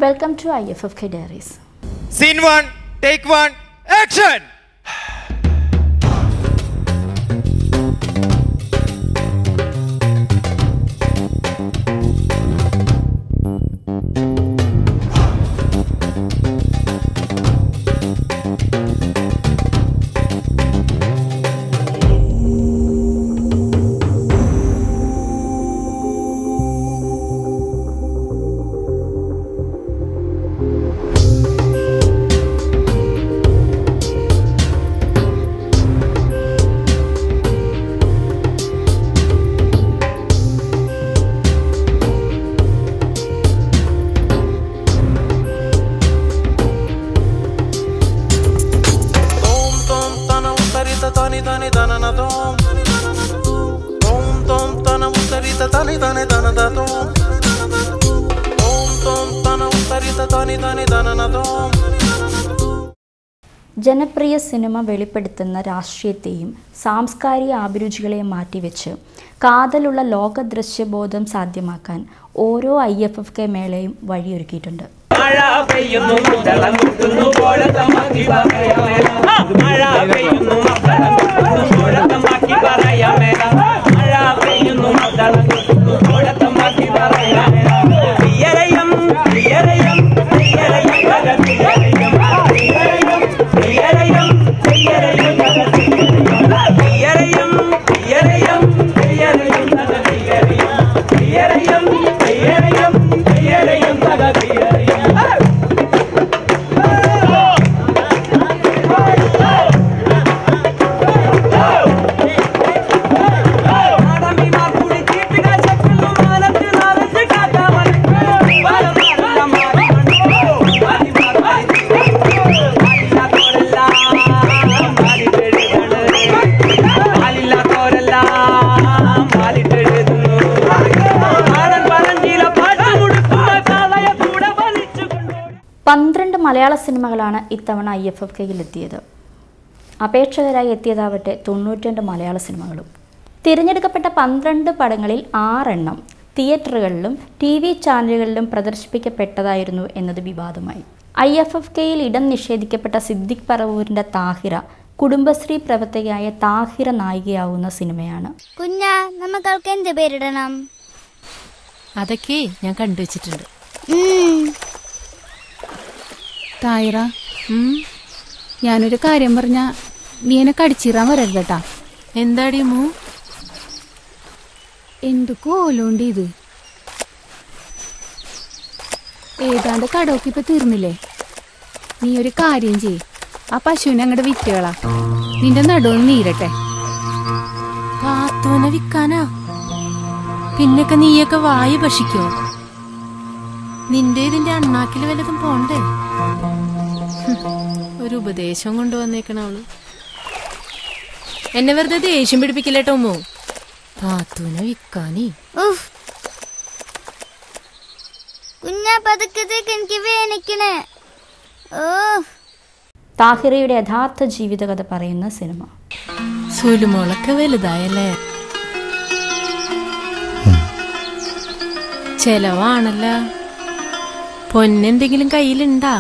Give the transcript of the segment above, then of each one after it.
Welcome to IFFK Diaries. Scene 1, take 1, action! ജനപ്രിയ cinema വെളിപ്പെടുത്തുന്ന രാഷ്ട്രീയത്തെയും സാംസ്കാരിക അഭിരുചികളെയും മാറ്റിവെച്ച് കാതലുള്ള ലോക ദൃശ്യബോധം സാധ്യമാക്കാൻ ഓരോ IFFK മേളയും വഴിയൊരുക്കിയിട്ടുണ്ട്. മലയാള സിനിമകളാണ് ഇത്തവണ IFFKയിൽ എത്തിയത്. അപേക്ഷകരായി എത്തിയതാവട്ടെ 92 മലയാള സിനിമകളും. തിരഞ്ഞെടുക്കപ്പെട്ട 12 പടങ്ങളിൽ 6 എണ്ണം തിയേറ്ററുകളിലും TV ചാനലുകളിലും പ്രദർശിപ്പിക്കപ്പെട്ടതായിരുന്നു എന്നത് വിവാദമായി. IFFKയിൽ ഇടം നിഷേധിക്കപ്പെട്ട സിദ്ദിഖ് പറവൂരിന്റെ താഹിറ കുടുംബശ്രീ പ്രവർത്തകയായ താഹിറ നായികയാവുന്ന സിനിമയാണ്. കുഞ്ഞാ, നമുക്ക് എന്ത് പേരിടണം? അതൊക്കെ ഞാൻ കണ്ടുവച്ചിട്ടുണ്ട്. തായിറ, ഞാനൊരു കാര്യം പറഞ്ഞ നീ എന്നെ കടിച്ചിറാൻ വരരുത് കേട്ടാ. എന്താടി മൂ? എന്തു കോലോണ്ട് ഇത്? ഏതാണ്ട് കടമൊക്കെ ഇപ്പൊ തീർന്നില്ലേ? നീ ഒരു കാര്യം ചെയ്യ്, ആ പശുവിനെ അങ്ങോട്ട് വിറ്റുകളാ. നിന്റെ നടുവൊന്ന് നീരട്ടെ. പാത്തോനെ വിൽക്കാനാ? പിന്നൊക്കെ നീയൊക്കെ വായു ഭക്ഷിക്കോ? നിന്റെ ഇതിന്റെ അണ്ണാക്കിൽ വല്ലതും പോണ്ടേ? ഒരു ഉപദേശം കൊണ്ടുവന്നേക്കണ അവള്. എന്നെ വെറുതെ ദേഷ്യം പിടിപ്പിക്കില്ലേട്ടോമോ. പാത്തൂനെ വിൽക്കാനേ. കുഞ്ഞാ, പതുക്കത്തേക്ക് എനിക്ക് വേനിക്കണേ. താഹിറയുടെ യഥാർത്ഥ ജീവിതകഥ പറയുന്ന സിനിമ. സുലുമോളൊക്കെ വലുതായല്ലേ? ചെലവാണല്ല. പൊന്നെന്തെങ്കിലും കയ്യിലുണ്ടാ?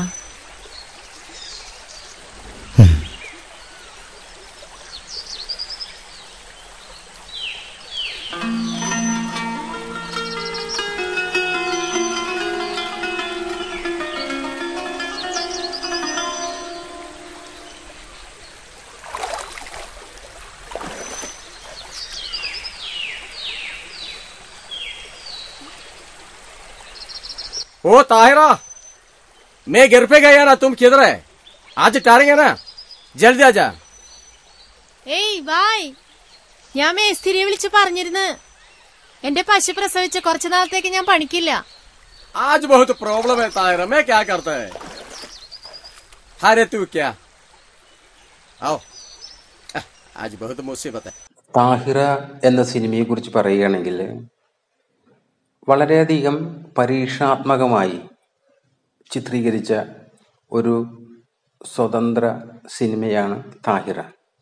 ओ ताहिरा, मैं घर पे गया ना, तुम किधर है? आज टारेंगे ना, जल्दी आजा. ഏയ് വായ്, ഞാൻ മേസ്തിരിയെ വിളിച്ച് പറഞ്ഞിരുന്നു. എന്റെ പശു പ്രസവിച്ച കുറച്ചു നാളത്തേക്ക് ഞാൻ പണിക്കില്ല. आज बहुत प्रॉब्लम है ताहिरा, मैं क्या करता है? अरे तू क्या? आओ, आज बहुत मुसीबत है. താഹിറ എന്ന സിനിമയെ കുറിച്ച് പറയുകയാണെങ്കിൽ വളരെയധികം പരീക്ഷണാത്മകമായി ചിത്രീകരിച്ച ഒരു സ്വതന്ത്ര സിനിമയാണ് താഹിറ.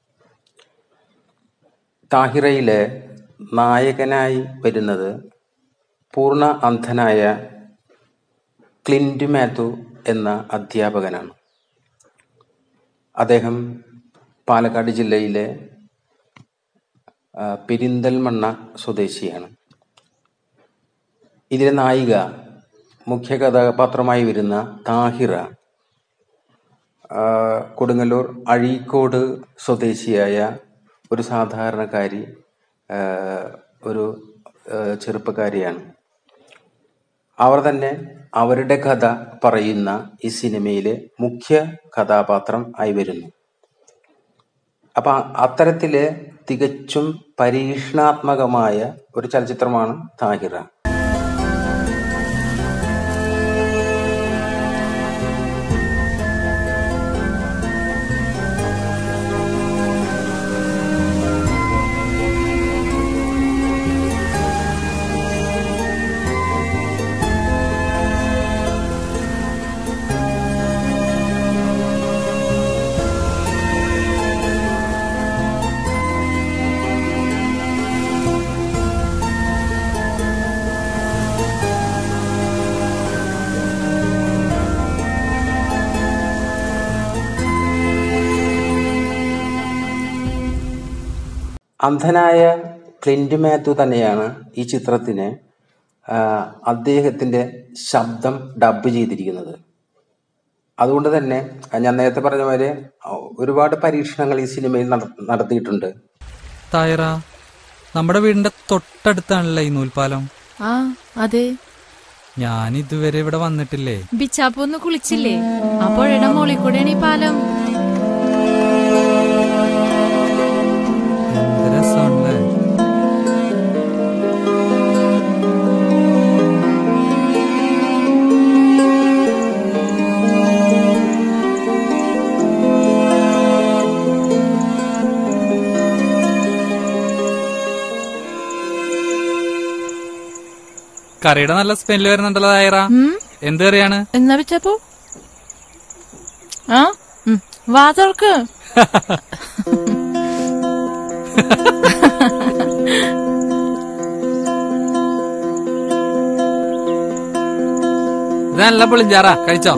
താഹിറയിലെ നായകനായി വരുന്നത് പൂർണ്ണ അന്ധനായ ക്ലിൻറ്റ് മാത്യു എന്ന അധ്യാപകനാണ്. അദ്ദേഹം പാലക്കാട് ജില്ലയിലെ പെരിന്തൽമണ്ണ സ്വദേശിയാണ്. ഇതിലെ നായിക, മുഖ്യ കഥാപാത്രമായി വരുന്ന താഹിറ, കൊടുങ്ങല്ലൂർ അഴീക്കോട് സ്വദേശിയായ ഒരു സാധാരണക്കാരി, ഒരു ചെറുപ്പക്കാരിയാണ്. അവർ തന്നെ അവരുടെ കഥ പറയുന്ന ഈ സിനിമയിലെ മുഖ്യ കഥാപാത്രം ആയി വരുന്നു. അപ്പൊ അത്തരത്തില് തികച്ചും പരീക്ഷണാത്മകമായ ഒരു ചലച്ചിത്രമാണ് താഹിറ. അന്ധനായ ക്ലിൻറ്റ് മാത്യു തന്നെയാണ് ഈ ചിത്രത്തിന് അദ്ദേഹത്തിന്റെ ശബ്ദം ഡബ് ചെയ്തിരിക്കുന്നത്. അതുകൊണ്ട് തന്നെ ഞാൻ നേരത്തെ പറഞ്ഞ പോലെ ഒരുപാട് പരീക്ഷണങ്ങൾ ഈ സിനിമയിൽ നടത്തിയിട്ടുണ്ട്. താഹിറ, നമ്മുടെ വീടിന്റെ തൊട്ടടുത്താണല്ലേ ഈ നൂൽപാലം? ആ അതെ. ഞാൻ ഇതുവരെ ഇവിടെ വന്നിട്ടില്ലേ. ബിച്ചാപ്പു ഒന്ന് കുളിച്ചില്ലേ? ആ പുഴയുടെ മോളിൽ കൂടെയാണ് ഈ പാലം. രസമുണ്ടല്ലേ? കറിയുടെ നല്ല സ്മെല്ല് വരുന്നുണ്ടല്ലോ താഹിറ. എന്ത് കറിയാണ്? എന്നാ ബിച്ചാപ്പു? ആ വാ തുറക്ക്. നല്ല പുളിഞ്ചാറാ, കഴിച്ചോ?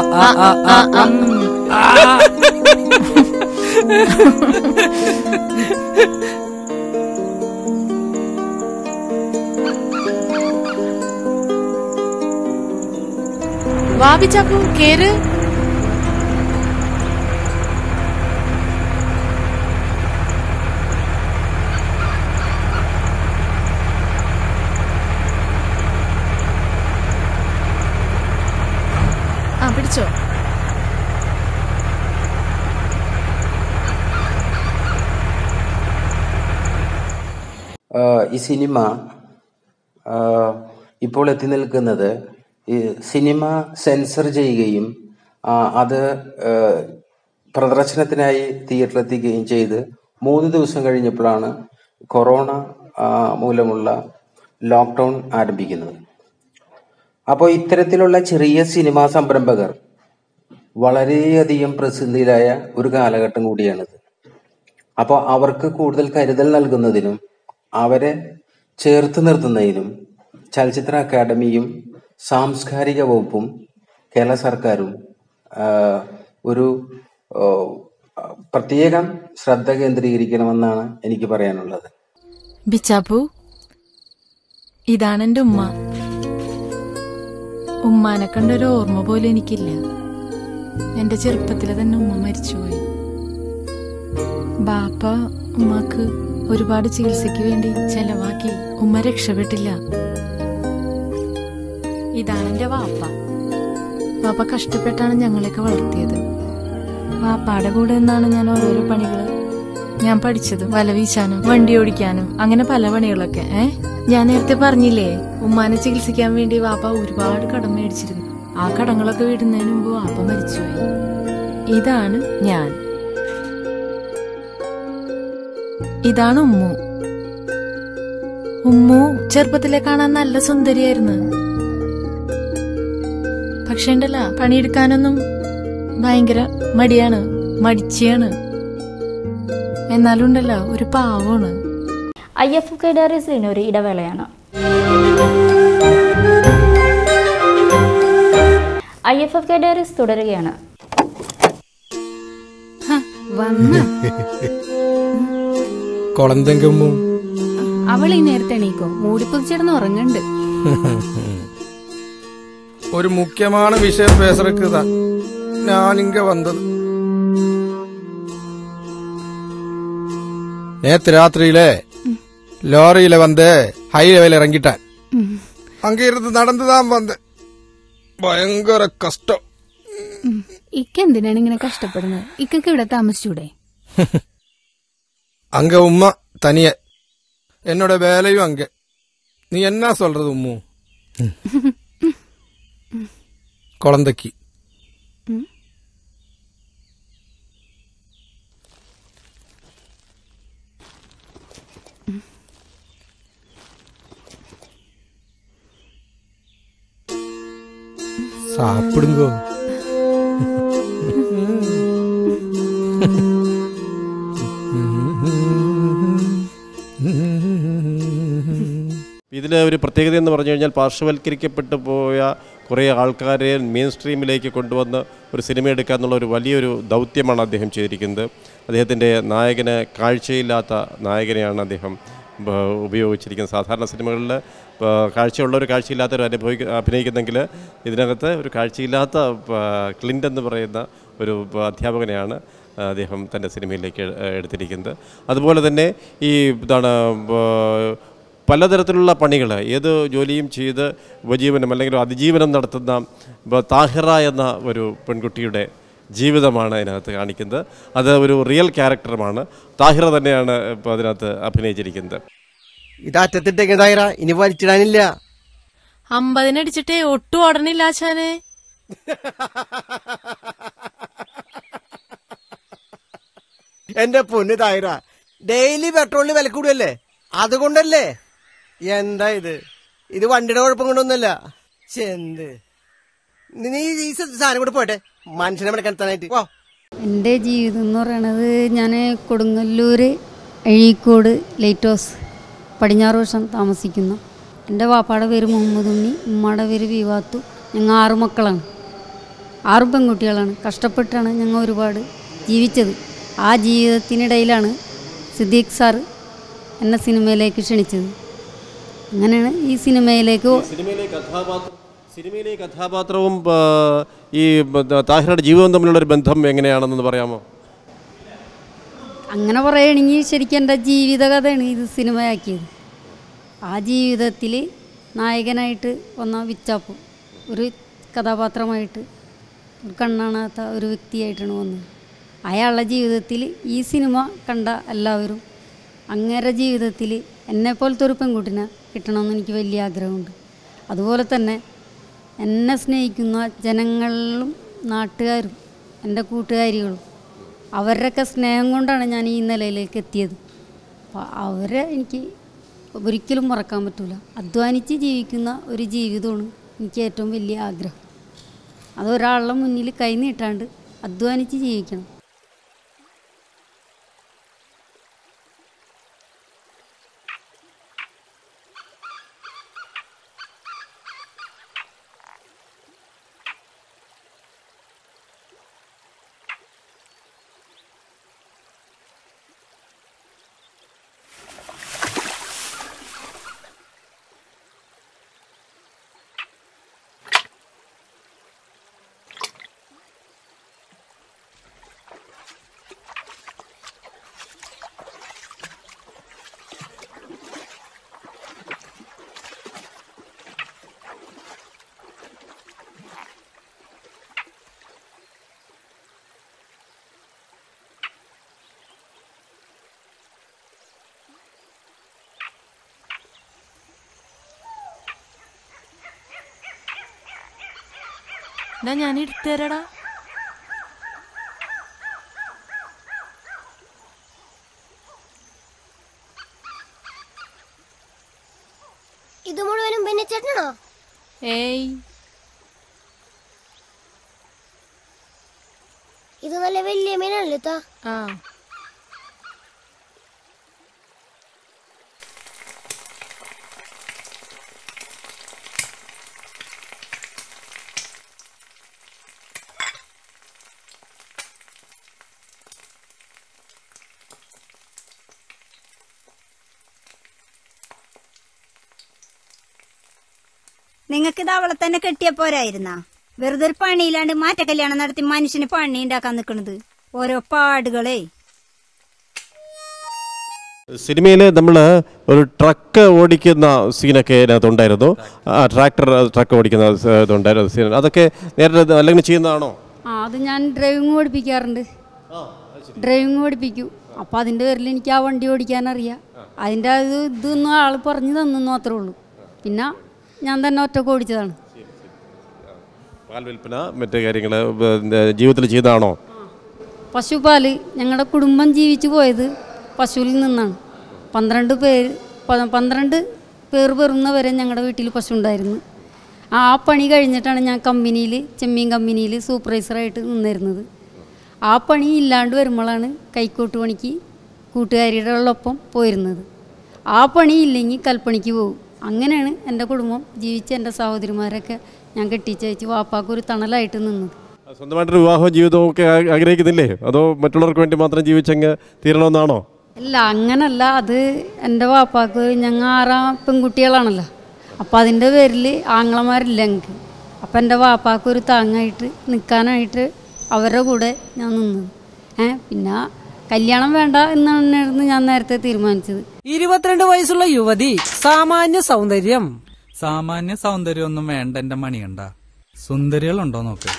വാ ബിച്ചാപ്പു, കേറ്. പിടിച്ചോ. ഈ സിനിമ ഇപ്പോൾ എത്തി നിൽക്കുന്നത് ഈ സിനിമ സെൻസർ ചെയ്യുകയും അത് പ്രദർശനത്തിനായി തിയേറ്ററിലെത്തിക്കുകയും ചെയ്ത് 3 ദിവസം കഴിഞ്ഞപ്പോഴാണ് കൊറോണ മൂലമുള്ള ലോക്ക്ഡൗൺ ആരംഭിക്കുന്നത്. അപ്പോൾ ഇത്തരത്തിലുള്ള ചെറിയ സിനിമാ സംരംഭകർ വളരെയധികം പ്രസിദ്ധിയിലായ ഒരു കാലഘട്ടം കൂടിയാണിത്. അപ്പോൾ അവർക്ക് കൂടുതൽ കരുതൽ നൽകുന്നതിനും അവരെ ചേർത്ത് നിർത്തുന്നതിനും ചലച്ചിത്ര അക്കാദമിയും സാംസ്കാരിക വകുപ്പും കേരള സർക്കാരും ഒരു പ്രത്യേകം ശ്രദ്ധ കേന്ദ്രീകരിക്കണമെന്നാണ് എനിക്ക് പറയാനുള്ളത്. ബിച്ചാപ്പു, ഇതാണ് എന്റെ ഉമ്മ. ഉമ്മാനെ കണ്ടൊരു ഓർമ്മ പോലും എനിക്കില്ല. എന്റെ ചെറുപ്പത്തില് തന്നെ ഉമ്മ മരിച്ചുപോയി. ബാപ്പ ഉമ്മക്ക് ഒരുപാട് ചികിത്സയ്ക്ക് വേണ്ടി ചെലവാക്കി. ഉമ്മ രക്ഷപ്പെട്ടില്ല. ഇതാണ് എന്റെ വാപ്പ. വാപ്പ കഷ്ടപ്പെട്ടാണ് ഞങ്ങളെയൊക്കെ വളർത്തിയത്. വാപ്പാടെ കൂടെ നിന്നാണ് ഞാൻ ഓരോരോ പണികള് ഞാൻ പഠിച്ചത്. വല വീശാനും വണ്ടി ഓടിക്കാനും അങ്ങനെ പല പണികളൊക്കെ. ഞാൻ നേരത്തെ പറഞ്ഞില്ലേ, ഉമ്മാനെ ചികിത്സിക്കാൻ വേണ്ടി വാപ്പ ഒരുപാട് കടം മേടിച്ചിരുന്നു. ആ കടങ്ങളൊക്കെ വീടുന്നതിന് മുമ്പ് വാപ്പ മരിച്ചുപോയി. ഇതാണ് ഞാൻ. ഇതാണ് ഉമ്മു. ഉമ്മു ചെറുപ്പത്തിലെ കാണാൻ നല്ല സുന്ദരിയായിരുന്നു. പക്ഷെ ഉണ്ടല്ല, പണിയെടുക്കാനൊന്നും ഭയങ്കര മടിയാണ്, മടിച്ചിയാണ്. എന്നാലും ഉണ്ടല്ലോ ഒരു പാവമാണ്. IFFK ഡയറീസിന് ഒരു ഇടവേളയാണ്. IFFK ഡയറീസ് തുടരുകയാണ്. കൊളന്തെങ്കമ്മു അവൾ ഈ നേരത്തെ എണീക്കോ? മൂടിപ്പൊതിച്ചിടന്ന് ഉറങ്ങണ്ട്. ഒരു മുഖ്യமான விஷயம் பேசுறதுக்குதா நான் இங்க வந்தது. நேத்து ராத்திரியில லாரியில வந்து ஹைவேல இறங்கிட்டேன். அங்க இருந்து நடந்துதான் வந்தேன். ഭയങ്കര കഷ്ടം. ഇക്ക എന്തിനാണ് ഇങ്ങനെ കഷ്ടപ്പെടുന്നത്? ഇക്കക്ക് ഇവിടെ താമസിച്ചൂടെ? அங்க உம்மா தனிய என்னோட வேலையும் அங்க. நீ என்ன சொல்றது உம்மு? குழந்தைக்கு சாப்பிடுங்கோ. ഇതിലെ ഒരു പ്രത്യേകത എന്ന് പറഞ്ഞു കഴിഞ്ഞാൽ പാർശ്വവൽക്കരിക്കപ്പെട്ടു പോയ കുറേ ആൾക്കാരെ മെയിൻ സ്ട്രീമിലേക്ക് കൊണ്ടുവന്ന് ഒരു സിനിമ എടുക്കുക എന്നുള്ള ഒരു വലിയൊരു ദൗത്യമാണ് അദ്ദേഹം ചെയ്തിരിക്കുന്നത്. അദ്ദേഹത്തിൻ്റെ നായകന് കാഴ്ചയില്ലാത്ത നായകനെയാണ് അദ്ദേഹം ഉപയോഗിച്ചിരിക്കുന്നത്. സാധാരണ സിനിമകളിൽ കാഴ്ചയുള്ളവർ കാഴ്ചയില്ലാത്തവർ അഭിനയിക്കുന്നെങ്കിൽ ഇതിനകത്ത് ഒരു കാഴ്ചയില്ലാത്ത ക്ലിൻ്റ് എന്ന് പറയുന്ന ഒരു അധ്യാപകനെയാണ് അദ്ദേഹം തൻ്റെ സിനിമയിലേക്ക് എടുത്തിരിക്കുന്നത്. അതുപോലെ തന്നെ ഈ പലതരത്തിലുള്ള പണികൾ, ഏത് ജോലിയും ചെയ്ത് ഉപജീവനം അല്ലെങ്കിൽ അതിജീവനം നടത്തുന്ന താഹിറ എന്ന ഒരു പെൺകുട്ടിയുടെ ജീവിതമാണ് അതിനകത്ത് കാണിക്കുന്നത്. അത് ഒരു റിയൽ ക്യാരക്ടറുമാണ്. താഹിറ തന്നെയാണ് ഇപ്പോൾ അതിനകത്ത് അഭിനയിച്ചിരിക്കുന്നത്. ഇതറ്റത്തിട്ടേക്ക് താഹിറ, ഇനി വലിച്ചിടാനില്ല. 50 അടിച്ചിട്ടേ ഒട്ടും ഓടണില്ല ആശാനെ. എന്റെ പൊന്ന് താഹിറ, ഡെയിലി പെട്രോളിന് വില കൂടുമല്ലേ, അതുകൊണ്ടല്ലേ. എന്താ ഇത് വണ്ടിയുടെ കുഴപ്പം കൊണ്ടൊന്നുമല്ല. ചെന്ത് നീ ഈ സാധനം കൂടെ പോട്ടെ, മനുഷ്യനെ മെനക്കെടുത്താനായിട്ട്. എൻ്റെ ജീവിതം എന്ന് പറയണത്, ഞാൻ കൊടുങ്ങല്ലൂര് അഴീക്കോട് ലൈറ്റ് ഹൗസ് പടിഞ്ഞാറ് വശം താമസിക്കുന്നു. എൻ്റെ വാപ്പാടെ പേര് മുഹമ്മദ് ഉണ്ണി, ഉമ്മയുടെ പേര് ബീവാത്തു. ഞങ്ങൾ 6 മക്കളാണ്, 6 പെൺകുട്ടികളാണ്. കഷ്ടപ്പെട്ടാണ് ഞങ്ങൾ ഒരുപാട് ജീവിച്ചത്. ആ ജീവിതത്തിനിടയിലാണ് സിദ്ദീഖ് സാറ് എന്നെ സിനിമയിലേക്ക് ക്ഷണിച്ചത്. അങ്ങനെയാണ് ഈ സിനിമയിലേക്ക്. സിനിമയിലെ കഥാപാത്രവും ഈ താഹിറയുടെ ജീവിതവും തമ്മിലുള്ളൊരു ബന്ധം എങ്ങനെയാണെന്ന് പറയാമോ? അങ്ങനെ പറയുകയാണെങ്കിൽ ശരിക്കും എൻ്റെ ജീവിതകഥയാണ് ഇത് സിനിമയാക്കിയത്. ആ ജീവിതത്തിൽ നായകനായിട്ട് വന്ന വിച്ചാപ്പു ഒരു കഥാപാത്രമായിട്ട്, ഒരു കണ്ണാണാത്ത ഒരു വ്യക്തിയായിട്ടാണ് വന്നത്. അയാളുടെ ജീവിതത്തിൽ ഈ സിനിമ കണ്ട എല്ലാവരും അങ്ങേരുടെ ജീവിതത്തിൽ എന്നെപ്പോലത്തെ ഒരു പെൺകുട്ടിനെ കിട്ടണമെന്ന് എനിക്ക് വലിയ ആഗ്രഹമുണ്ട്. അതുപോലെ തന്നെ എന്നെ സ്നേഹിക്കുന്ന ജനങ്ങളും നാട്ടുകാരും എൻ്റെ കൂട്ടുകാരികളും അവരുടെയൊക്കെ സ്നേഹം കൊണ്ടാണ് ഞാൻ ഈ നിലയിലേക്ക് എത്തിയത്. അപ്പോൾ അവരെ എനിക്ക് ഒരിക്കലും മറക്കാൻ പറ്റില്ല. അധ്വാനിച്ച് ജീവിക്കുന്ന ഒരു ജീവിതമാണ് എനിക്ക് ഏറ്റവും വലിയ ആഗ്രഹം. അതൊരാളുടെ മുന്നിൽ കൈ നീട്ടാണ്ട് അധ്വാനിച്ച് ജീവിക്കണം. ഞാൻ എടുത്തുതരടാ. ഇത് മുഴുവനും ബെന്നിച്ചേട്ടനാണോ? ഏയ്, ഇത് നല്ല വലിയ മീനാണല്ലോ താ. ആ നിങ്ങൾക്കിത് അവളെ തന്നെ കെട്ടിയ പോരായിരുന്നാ? വെറുതെ ഒരു പണിയില്ലാണ്ട് മാറ്റ കല്യാണം നടത്തി മനുഷ്യന് പണി ഉണ്ടാക്കാൻ നിക്കണത് ഓരോ പാടുകളെ. സിനിമയിൽ നമ്മൾ ഒരു ട്രക്ക് ഓടിക്കുന്ന സീനൊക്കെ അതിനകത്ത് ഉണ്ടായിരുന്നു. ട്രക്ക് ഓടിക്കുന്ന ഇതുണ്ടായിരുന്നു സീൻ. അതൊക്കെ നേരത്തെ അല്ലെങ്കിൽ ചെയ്യുന്നതാണോ? അത് ഞാൻ ഡ്രൈവിംഗ് പഠിപ്പിക്കാറുണ്ട്. ഡ്രൈവിംഗ് പഠിപ്പിക്കും. അപ്പോൾ അതിൻ്റെ പേരിൽ എനിക്ക് ആ വണ്ടി ഓടിക്കാനറിയാം. അതിൻ്റെ ഇതൊന്നും ആൾ പറഞ്ഞു തന്നു മാത്രമേ ഉള്ളൂ. പിന്നെ ഞാൻ തന്നെ ഒറ്റക്ക് ഓടിച്ചതാണ്. പാൽ വിൽപ്പന മറ്റു കാര്യങ്ങൾ ജീവിതത്തിൽ ചെയ്തതാണോ? പശുപാല് ഞങ്ങളുടെ കുടുംബം ജീവിച്ചു പോയത് പശുവിൽ നിന്നാണ്. 12 പേർ പെറുന്നവരെ ഞങ്ങളുടെ വീട്ടിൽ പശു ഉണ്ടായിരുന്നു. ആ പണി കഴിഞ്ഞിട്ടാണ് ഞാൻ ചെമ്മീൻ കമ്പനിയിൽ സൂപ്പർവൈസറായിട്ട് നിന്നിരുന്നത്. ആ പണി ഇല്ലാണ്ട് വരുമ്പോഴാണ് കൈക്കോട്ട് പണിക്ക് കൂട്ടുകാരിയുടെ ഒപ്പം പോയിരുന്നത്. ആ പണി ഇല്ലെങ്കിൽ കൽപ്പണിക്ക് പോകും. അങ്ങനെയാണ് എൻ്റെ കുടുംബം ജീവിച്ച എൻ്റെ സഹോദരിമാരൊക്കെ ഞാൻ കെട്ടിച്ചയച്ച് വാപ്പാക്കൊരു തണലായിട്ട് നിന്നത്. സ്വന്തമായിട്ടൊരു വിവാഹവും ജീവിതവും ഒക്കെ ആഗ്രഹിക്കുന്നില്ലേ? അതോ മറ്റുള്ളവർക്ക് വേണ്ടി മാത്രം ജീവിച്ചങ്ങ് തീരണമെന്നാണോ? അല്ല, അങ്ങനല്ല. അത് എൻ്റെ വാപ്പാക്ക് ഞങ്ങൾ 6 പെൺകുട്ടികളാണല്ലോ. അപ്പോൾ അതിൻ്റെ പേരിൽ ആങ്ങളമാരില്ല ഞങ്ങൾക്ക്. അപ്പം എൻ്റെ വാപ്പാക്കൊരു താങ്ങായിട്ട് നിൽക്കാനായിട്ട് അവരുടെ കൂടെ ഞാൻ നിന്നത്. പിന്നെ കല്യാണം വേണ്ട എന്നാണ് ഞാൻ നേരത്തെ തീരുമാനിച്ചത്. 22 വയസ്സുള്ള യുവതി, സാമാന്യ സൗന്ദര്യം. സാമാന്യ സൗന്ദര്യമൊന്നും വേണ്ട എന്റെ മണിയണ്ട. സുന്ദരികളുണ്ടോ നോക്ക്.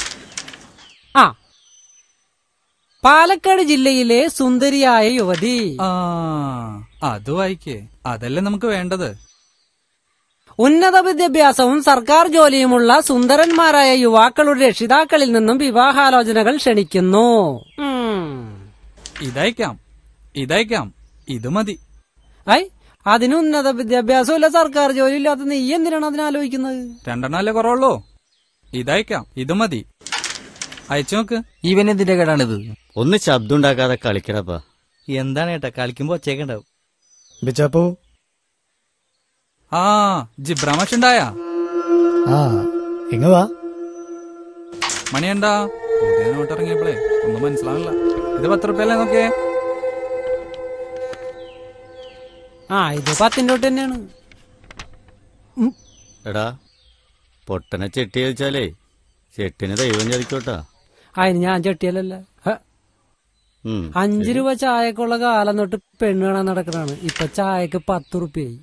പാലക്കാട് ജില്ലയിലെ സുന്ദരിയായ യുവതി. അത് വായിക്കേ, അതല്ലേ നമുക്ക് വേണ്ടത്. ഉന്നത വിദ്യാഭ്യാസവും സർക്കാർ ജോലിയുമുള്ള സുന്ദരന്മാരായ യുവാക്കളുടെ രക്ഷിതാക്കളിൽ നിന്നും വിവാഹാലോചനകൾ ക്ഷണിക്കുന്നു. ഇതയക്കാം, ഇത് മതി. അതിന് ഉന്നത വിദ്യാഭ്യാസം ഇല്ല, സർക്കാർ ജോലി ഇല്ലാത്ത നീ എന്തിനാണ് അതിനാലോചിക്കുന്നത്? 2 അല്ലേ കുറവുള്ളൂ. ഇതയക്കാം, ഇത് മതി. അയച്ചു നോക്ക്. ഇവനെന്തിന്റെ കേടാണിത്? ഒന്ന് ശബ്ദം ഉണ്ടാക്കാതെ കളിക്കടപ്പാ. എന്താണ് ഏട്ടാ കളിക്കുമ്പോ ഒച്ചേക്കണ്ടാവും. ബിച്ചാപ്പോ ജിബ്രാമഷുണ്ടായ എങ്ങവാ മണിയണ്ടാ? പുതിയ നോട്ട് ഇറങ്ങിയപ്പോഴേ ഒന്നും മനസ്സിലാവില്ല. ഇത് 10 രൂപയല്ലേ നോക്കേ? ഇത് 10 നോട്ട് തന്നെയാണ്. എടാ പൊട്ടനെ ചെട്ടി വെച്ചാലേ ചെട്ടിന് ദൈവം ചതിക്കോട്ടാ. അതിന് ഞാൻ ചെട്ടിയല്ല. 5 രൂപ ചായക്കുള്ള കാലം തൊട്ട് പെണ്ണ് കാണാൻ നടക്കണാണ്. ഇപ്പൊ ചായക്ക് 10 റുപ്യായി.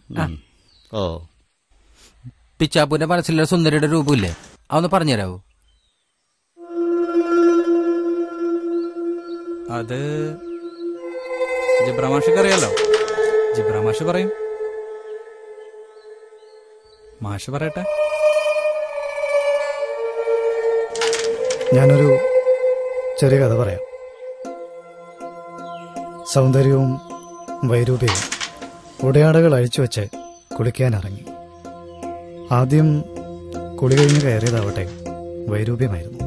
പിച്ചാപ്പൂന്റെ മനസ്സിലുള്ള സുന്ദരിയുടെ രൂപമില്ലേ, അതൊന്ന് പറഞ്ഞുതരാവോ? അത് ജിബ്രാമാഷിക്ക് അറിയാലോ. ജിബ്രാമാഷ് പറയും. മാഷ് പറയട്ടെ. ഞാനൊരു ചെറിയ കഥ പറയാം. സൗന്ദര്യവും വൈരൂപ്യവും ഉടയാടകൾ അഴിച്ചു വെച്ച് കുളിക്കാനിറങ്ങി. ആദ്യം കുളി കഴിഞ്ഞ് കയറിയതാവട്ടെ വൈരൂപ്യമായിരുന്നു.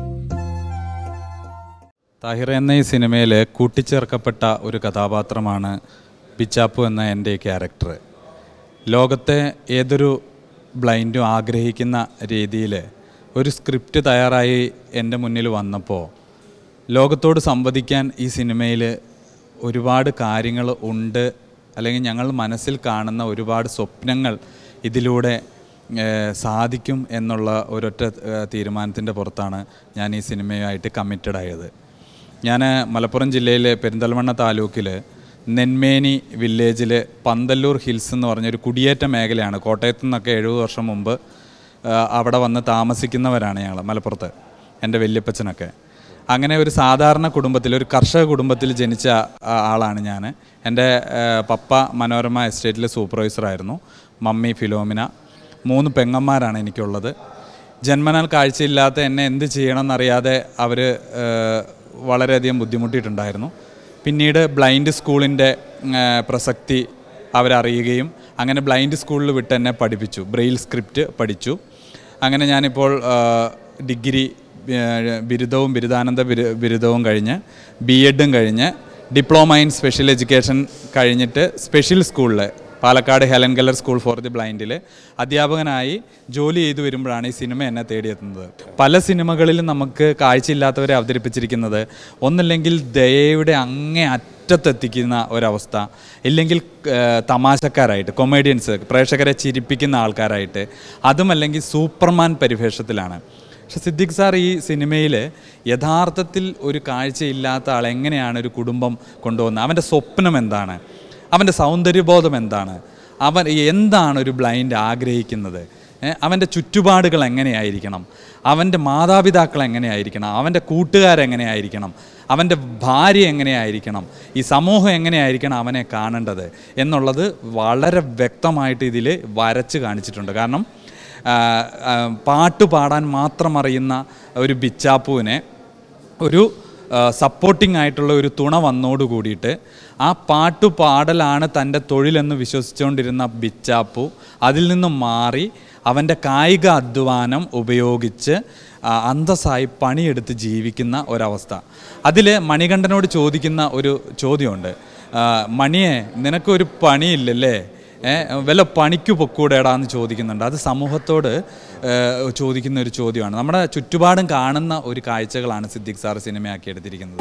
താഹിർ എന്ന ഈ സിനിമയിൽ കൂട്ടിച്ചേർക്കപ്പെട്ട ഒരു കഥാപാത്രമാണ് പിച്ചാപ്പു എന്ന എൻ്റെ ക്യാരക്ടർ. ലോകത്തെ ഏതൊരു ബ്ലൈൻഡും ആഗ്രഹിക്കുന്ന രീതിയിൽ ഒരു സ്ക്രിപ്റ്റ് തയ്യാറായി എൻ്റെ മുന്നിൽ വന്നപ്പോൾ ലോകത്തോട് സംവദിക്കാൻ ഈ സിനിമയിൽ ഒരുപാട് കാര്യങ്ങൾ ഉണ്ട്, അല്ലെങ്കിൽ ഞങ്ങൾ മനസ്സിൽ കാണുന്ന ഒരുപാട് സ്വപ്നങ്ങൾ ഇതിലൂടെ സാധിക്കും എന്നുള്ള ഒരൊറ്റ തീരുമാനത്തിൻ്റെ പുറത്താണ് ഞാൻ ഈ സിനിമയുമായിട്ട് കമ്മിറ്റഡ് ആയത്. ഞാൻ മലപ്പുറം ജില്ലയിലെ പെരിന്തൽമണ്ണ താലൂക്കിൽ നെന്മേനി വില്ലേജിൽ പന്തല്ലൂർ ഹിൽസ് എന്ന് പറഞ്ഞൊരു കുടിയേറ്റ മേഖലയാണ്. കോട്ടയത്തു നിന്നൊക്കെ 70 വർഷം മുമ്പ് അവിടെ വന്ന് താമസിക്കുന്നവരാണ് ഞങ്ങൾ, മലപ്പുറത്ത് എൻ്റെ വല്യപ്പച്ചനൊക്കെ. അങ്ങനെ ഒരു സാധാരണ കുടുംബത്തിൽ, ഒരു കർഷക കുടുംബത്തിൽ ജനിച്ച ആളാണ് ഞാൻ. എൻ്റെ പപ്പ മനോരമ എസ്റ്റേറ്റിൽ സൂപ്പർവൈസറായിരുന്നു, മമ്മി ഫിലോമിന. 3 പെങ്ങന്മാരാണ് എനിക്കുള്ളത്. ജന്മനാൽ കാഴ്ചയില്ലാത്ത എന്നെ എന്ത് ചെയ്യണമെന്നറിയാതെ അവർ വളരെയധികം ബുദ്ധിമുട്ടിയിട്ടുണ്ടായിരുന്നു. പിന്നീട് ബ്ലൈൻഡ് സ്കൂളിൻ്റെ പ്രസക്തി അവരറിയുകയും അങ്ങനെ ബ്ലൈൻഡ് സ്കൂളിൽ വിട്ട് എന്നെ പഠിപ്പിച്ചു. ബ്രെയിൽ സ്ക്രിപ്റ്റ് പഠിച്ചു. അങ്ങനെ ഞാനിപ്പോൾ ഡിഗ്രി ബിരുദവും ബിരുദാനന്ദ ബിരുദവും കഴിഞ്ഞ് BEdും കഴിഞ്ഞ് ഡിപ്ലോമ ഇൻ സ്പെഷ്യൽ എഡ്യൂക്കേഷൻ കഴിഞ്ഞിട്ട് സ്പെഷ്യൽ സ്കൂളിൽ Palakkad Helen Keller school for the ബ്ലൈൻഡിൽ അധ്യാപകനായി ജോലി ചെയ്തു വരുമ്പോഴാണ് ഈ സിനിമ എന്നെ തേടിയെത്തുന്നത്. പല സിനിമകളിലും നമുക്ക് കാഴ്ചയില്ലാത്തവരെ അവതരിപ്പിച്ചിരിക്കുന്നത് ഒന്നില്ലെങ്കിൽ ദയയുടെ അങ്ങേ മുറ്റത്തെത്തിക്കുന്ന ഒരവസ്ഥ, ഇല്ലെങ്കിൽ തമാശക്കാരായിട്ട് കൊമേഡിയൻസ് പ്രേക്ഷകരെ ചിരിപ്പിക്കുന്ന ആൾക്കാരായിട്ട്, അതുമല്ലെങ്കിൽ സൂപ്പർമാൻ പരിവേഷത്തിലാണ്. പക്ഷെ സിദ്ദിഖ് സാർ ഈ സിനിമയിൽ യഥാർത്ഥത്തിൽ ഒരു കാഴ്ചയില്ലാത്ത ആൾ എങ്ങനെയാണ് ഒരു കുടുംബം കൊണ്ടുപോകുന്നത്, അവൻ്റെ സ്വപ്നം എന്താണ്, അവൻ്റെ സൗന്ദര്യബോധം എന്താണ്, അവൻ എന്താണ് ഒരു ബ്ലൈൻഡ് ആഗ്രഹിക്കുന്നത്, അവൻ്റെ ചുറ്റുപാടുകൾ എങ്ങനെയായിരിക്കണം, അവൻ്റെ മാതാപിതാക്കൾ എങ്ങനെയായിരിക്കണം, അവൻ്റെ കൂട്ടുകാരെങ്ങനെയായിരിക്കണം, അവൻ്റെ ഭാര്യ എങ്ങനെയായിരിക്കണം, ഈ സമൂഹം എങ്ങനെയായിരിക്കണം അവനെ കാണേണ്ടത് എന്നുള്ളത് വളരെ വ്യക്തമായിട്ട് ഇതിൽ വരച്ച് കാണിച്ചിട്ടുണ്ട്. കാരണം പാട്ട് പാടാൻ മാത്രം അറിയുന്ന ഒരു ബിച്ചാപ്പുവിനെ ഒരു സപ്പോർട്ടിംഗ് ആയിട്ടുള്ള ഒരു തുണ വന്നോട് കൂടിയിട്ട് ആ പാട്ടു പാടലാണ് തൻ്റെ തൊഴിലെന്ന് വിശ്വസിച്ചുകൊണ്ടിരുന്ന ബിച്ചാപ്പു അതിൽ നിന്നും മാറി അവൻ്റെ കായിക അധ്വാനം ഉപയോഗിച്ച് അന്തസ്സായി പണിയെടുത്ത് ജീവിക്കുന്ന ഒരവസ്ഥ. അതിൽ മണികണ്ഠനോട് ചോദിക്കുന്ന ഒരു ചോദ്യമുണ്ട്, മണിയെ നിനക്കൊരു പണിയില്ലല്ലേ, വല്ല പണിക്ക് പൊക്കൂടേടാന്ന് ചോദിക്കുന്നുണ്ട്. അത് സമൂഹത്തോട് ചോദിക്കുന്ന ഒരു ചോദ്യമാണ്. നമ്മുടെ ചുറ്റുപാടും കാണുന്ന ഒരു കാഴ്ചകളാണ് സിദ്ദിഖ് സാർ സിനിമയാക്കി എടുത്തിരിക്കുന്നത്.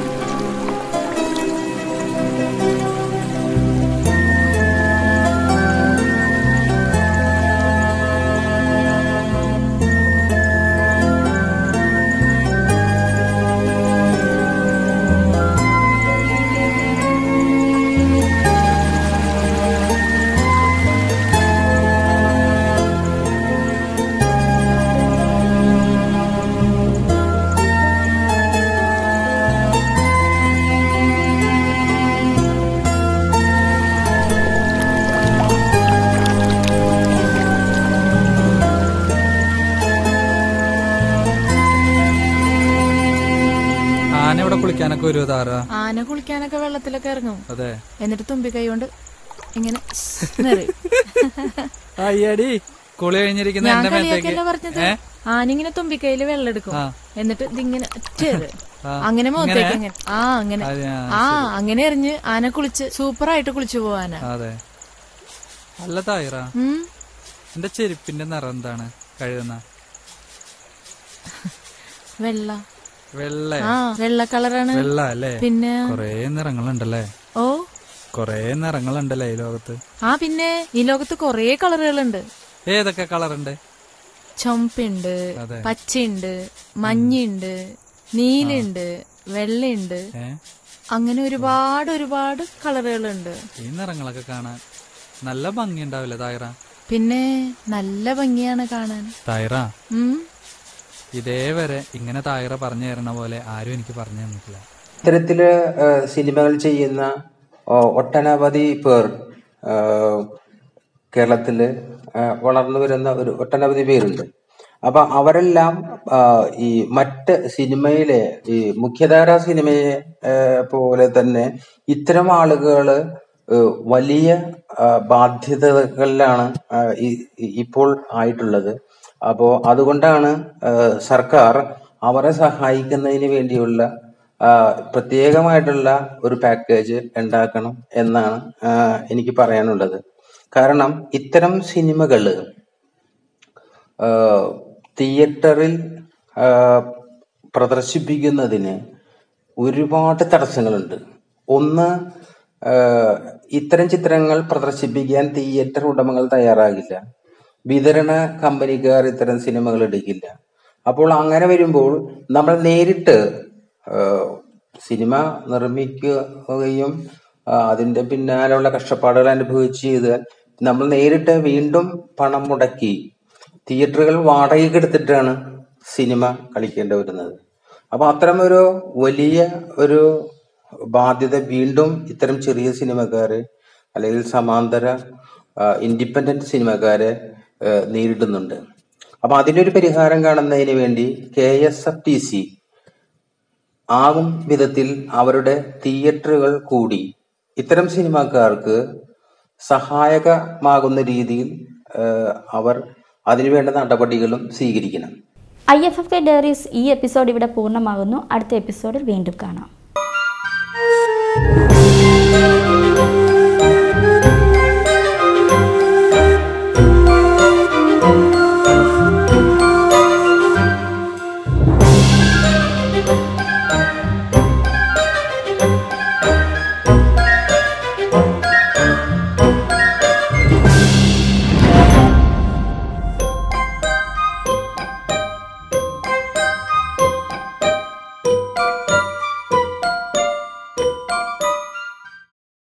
കുളിക്കാനൊക്കെ ഒരു ആന കുളിക്കാനൊക്കെ വെള്ളത്തിലൊക്കെ ഇറങ്ങും. അതെ. എന്നിട്ട് തുമ്പിക്കൈ കൊണ്ട് ഇങ്ങനെ അയ്യടി കുളി കഴിഞ്ഞിരിക്കുന്ന പറഞ്ഞത്. ആനിങ്ങനെ തുമ്പിക്കൈയില് വെള്ളം എടുക്കും, എന്നിട്ട് ഇതിങ്ങനെ അങ്ങനെ മുഖത്തേക്ക് അങ്ങനെ അങ്ങനെ എറിഞ്ഞ് ആന കുളിച്ച് സൂപ്പറായിട്ട് കുളിച്ചു പോവാന. അതെ. അല്ല തായിറ, എന്റെ ചെരുപ്പിന്റെ നിറം എന്താണ് കഴുകുന്ന? വെള്ള. വെള്ള കളറാണ്. വെള്ള അല്ലേ? പിന്നെ കൊറേ നിറങ്ങളുണ്ടല്ലേ? ഓ, കൊറേ നിറങ്ങളുണ്ടല്ലേ ഈ ലോകത്ത്? പിന്നെ ഈ ലോകത്ത് കൊറേ കളറുകളുണ്ട്. ഏതൊക്കെ കളറുണ്ട്? ചുമപ്പുണ്ട്, പച്ചയുണ്ട്, മഞ്ഞുണ്ട്, നീലുണ്ട്, വെള്ളയുണ്ട്, അങ്ങനെ ഒരുപാട് കളറുകളുണ്ട്. ഈ നിറങ്ങളൊക്കെ കാണാൻ നല്ല ഭംഗി ഉണ്ടാവില്ലേ തായിറ? പിന്നെ നല്ല ഭംഗിയാണ് കാണാൻ. തായിറ, ഇതേവരെ ഇങ്ങനെ തായിറ പറഞ്ഞു തരണ പോലെ ആരും എനിക്ക് പറഞ്ഞു തന്നിട്ടില്ല. ഇത്തരത്തില് സിനിമകൾ ചെയ്യുന്ന ഒട്ടനവധി പേർ കേരളത്തില് വളർന്നു വരുന്ന ഒരു ഒട്ടനവധി പേരുണ്ട്. അപ്പൊ അവരെല്ലാം ഈ മറ്റ് സിനിമയിലെ ഈ മുഖ്യധാരാ സിനിമയെ പോലെ തന്നെ ഇത്തരം ആളുകള് വലിയ ബാധ്യതകളിലാണ് ഇപ്പോൾ ആയിട്ടുള്ളത്. അപ്പോ അതുകൊണ്ടാണ് സർക്കാർ അവരെ സഹായിക്കുന്നതിന് വേണ്ടിയുള്ള പ്രത്യേകമായിട്ടുള്ള ഒരു പാക്കേജ് ഉണ്ടാക്കണം എന്നാണ് എനിക്ക് പറയാനുള്ളത്. കാരണം ഇത്തരം സിനിമകള് തിയേറ്ററിൽ പ്രദർശിപ്പിക്കുന്നതിന് ഒരുപാട് തടസ്സങ്ങളുണ്ട്. ഒന്ന്, ഇത്തരം ചിത്രങ്ങൾ പ്രദർശിപ്പിക്കാൻ തിയേറ്റർ ഉടമകൾ തയ്യാറാകില്ല, വിതരണ കമ്പനിക്കാർ ഇത്തരം സിനിമകൾ എടുക്കില്ല. അപ്പോൾ അങ്ങനെ വരുമ്പോൾ നമ്മൾ നേരിട്ട് സിനിമ നിർമ്മിക്കുകയും അതിന്റെ പിന്നാലുള്ള കഷ്ടപ്പാടുകൾ അനുഭവിച്ച് ചെയ്താൽ നമ്മൾ നേരിട്ട് വീണ്ടും പണം മുടക്കി തിയേറ്ററുകൾ വാടകയ്ക്ക് എടുത്തിട്ടാണ് സിനിമ കളിക്കേണ്ടി വരുന്നത്. അപ്പൊ അത്തരം ഒരു വലിയ ഒരു ബാധ്യത വീണ്ടും ഇത്തരം ചെറിയ സിനിമക്കാര് അല്ലെങ്കിൽ സമാന്തര ഇൻഡിപെൻഡന്റ് സിനിമക്കാരെ നേരിടുന്നുണ്ട്. അപ്പൊ അതിനൊരു പരിഹാരം കാണുന്നതിന് വേണ്ടി KSFTC ആകും വിധത്തിൽ അവരുടെ തിയേറ്ററുകൾ കൂടി ഇത്തരം സിനിമാക്കാർക്ക് സഹായകമാകുന്ന രീതിയിൽ അവർ അതിനുവേണ്ട നടപടികളും സ്വീകരിക്കണം. IFFK ഡയറീസ് ഈ എപ്പിസോഡ് ഇവിടെ പൂർണ്ണമാകുന്നു. അടുത്ത എപ്പിസോഡിൽ വീണ്ടും കാണാം.